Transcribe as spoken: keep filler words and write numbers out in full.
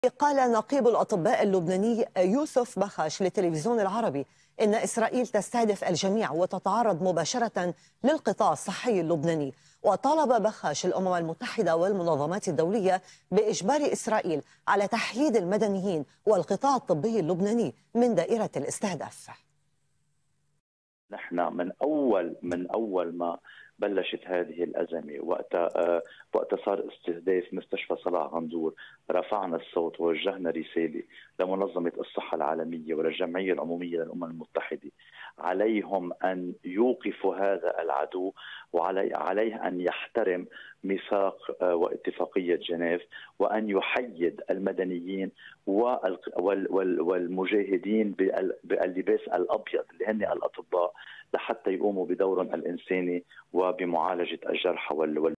قال نقيب الأطباء اللبناني يوسف بخش للتلفزيون العربي إن إسرائيل تستهدف الجميع وتتعرض مباشرة للقطاع الصحي اللبناني. وطالب بخش الأمم المتحدة والمنظمات الدولية بإجبار إسرائيل على تحييد المدنيين والقطاع الطبي اللبناني من دائرة الاستهداف. نحن من اول من اول ما بلشت هذه الازمه، وقت آه وقت صار استهداف مستشفى صلاح غندور، رفعنا الصوت ووجهنا رساله لمنظمه الصحه العالميه وللجمعيه العموميه للامم المتحده عليهم ان يوقفوا هذا العدو، وعلي عليه ان يحترم ميثاق آه واتفاقيه جنيف، وان يحيد المدنيين والمجاهدين باللباس الابيض اللي هن الاطباء، لحتى يقوموا بدورهم الإنساني وبمعالجة الجرحى وال